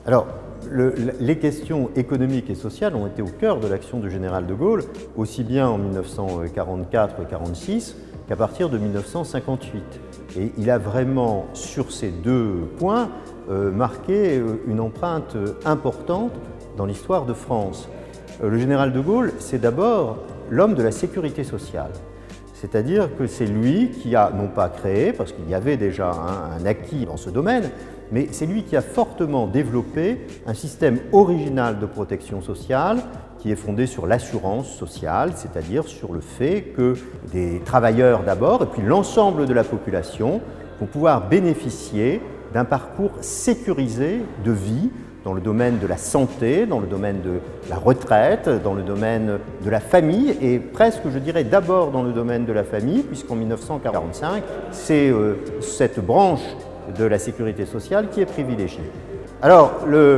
Alors, les questions économiques et sociales ont été au cœur de l'action du général de Gaulle, aussi bien en 1944-46 qu'à partir de 1958. Et il a vraiment, sur ces deux points, marqué une empreinte importante dans l'histoire de France. Le général de Gaulle, c'est d'abord l'homme de la sécurité sociale. C'est-à-dire que c'est lui qui a, non pas créé, parce qu'il y avait déjà un acquis dans ce domaine, mais c'est lui qui a fortement développé un système original de protection sociale qui est fondé sur l'assurance sociale, c'est-à-dire sur le fait que des travailleurs d'abord, et puis l'ensemble de la population, vont pouvoir bénéficier d'un parcours sécurisé de vie, dans le domaine de la santé, dans le domaine de la retraite, dans le domaine de la famille et presque, je dirais, d'abord dans le domaine de la famille, puisqu'en 1945, c'est cette branche de la sécurité sociale qui est privilégiée. Alors,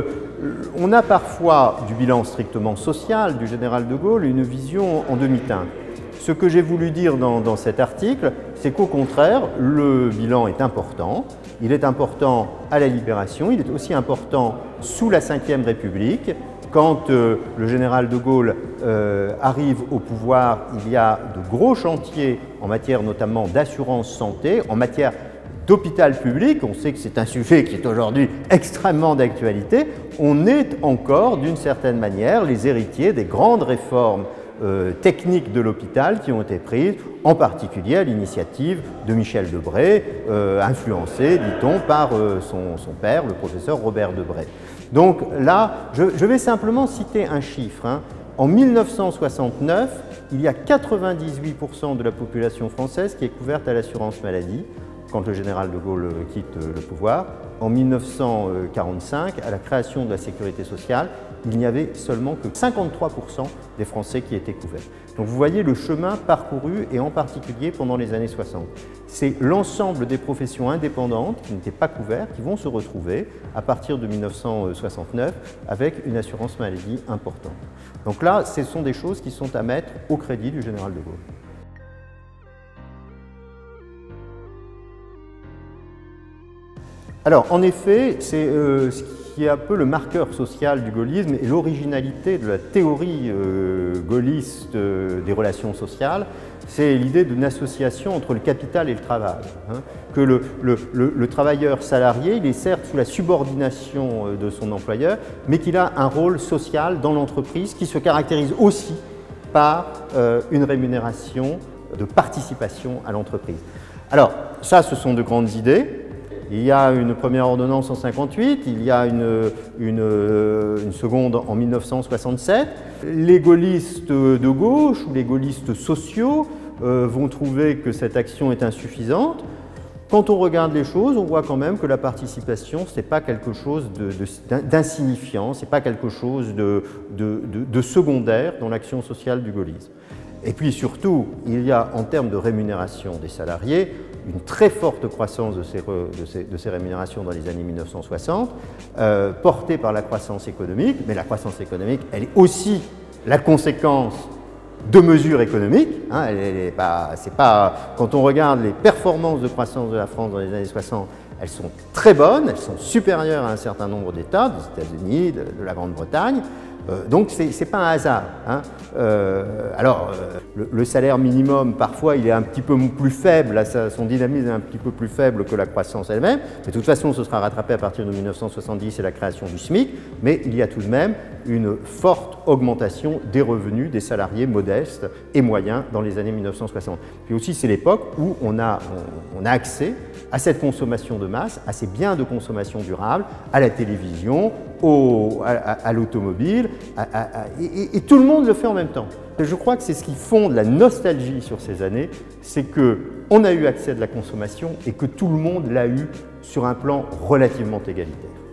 on a parfois du bilan strictement social du général de Gaulle une vision en demi-teinte. Ce que j'ai voulu dire dans cet article, c'est qu'au contraire, le bilan est important. Il est important à la Libération, il est aussi important sous la Ve République. Quand le général de Gaulle arrive au pouvoir, il y a de gros chantiers en matière notamment d'assurance santé, en matière d'hôpital public. On sait que c'est un sujet qui est aujourd'hui extrêmement d'actualité. On est encore, d'une certaine manière, les héritiers des grandes réformes techniques de l'hôpital qui ont été prises, en particulier à l'initiative de Michel Debré, influencé, dit-on, par son père, le professeur Robert Debré. Donc là, je vais simplement citer un chiffre. En 1969, il y a 98% de la population française qui est couverte à l'assurance maladie, quand le général de Gaulle quitte le pouvoir. En 1945, à la création de la sécurité sociale, il n'y avait seulement que 53% des Français qui étaient couverts. Donc vous voyez le chemin parcouru, et en particulier pendant les années 60. C'est l'ensemble des professions indépendantes qui n'étaient pas couvertes qui vont se retrouver à partir de 1969 avec une assurance maladie importante. Donc là, ce sont des choses qui sont à mettre au crédit du général de Gaulle. Alors, en effet, c'est ce qui est un peu le marqueur social du gaullisme et l'originalité de la théorie gaulliste des relations sociales, c'est l'idée d'une association entre le capital et le travail. Que le travailleur salarié, il est certes sous la subordination de son employeur, mais qu'il a un rôle social dans l'entreprise qui se caractérise aussi par une rémunération de participation à l'entreprise. Alors, ça, ce sont de grandes idées. Il y a une première ordonnance en 1958, il y a une seconde en 1967. Les gaullistes de gauche ou les gaullistes sociaux vont trouver que cette action est insuffisante. Quand on regarde les choses, on voit quand même que la participation, ce n'est pas quelque chose d'insignifiant, ce n'est pas quelque chose de secondaire dans l'action sociale du gaullisme. Et puis surtout, il y a en termes de rémunération des salariés une très forte croissance de ces rémunérations dans les années 1960, portée par la croissance économique, mais la croissance économique, elle est aussi la conséquence de mesures économiques. Quand on regarde les performances de croissance de la France dans les années 60, elles sont très bonnes, elles sont supérieures à un certain nombre d'États, des États-Unis, de la Grande-Bretagne. Donc ce n'est pas un hasard. Le salaire minimum, parfois, il est un petit peu plus faible, son dynamisme est un petit peu plus faible que la croissance elle-même, mais de toute façon, ce sera rattrapé à partir de 1970 et la création du SMIC, mais il y a tout de même une forte augmentation des revenus des salariés modestes et moyens dans les années 1960. Puis aussi, c'est l'époque où on a accès à cette consommation de masse, à ces biens de consommation durable, à la télévision, à l'automobile, et tout le monde le fait en même temps. Je crois que c'est ce qui fonde la nostalgie sur ces années, c'est qu'on a eu accès à de la consommation et que tout le monde l'a eu sur un plan relativement égalitaire.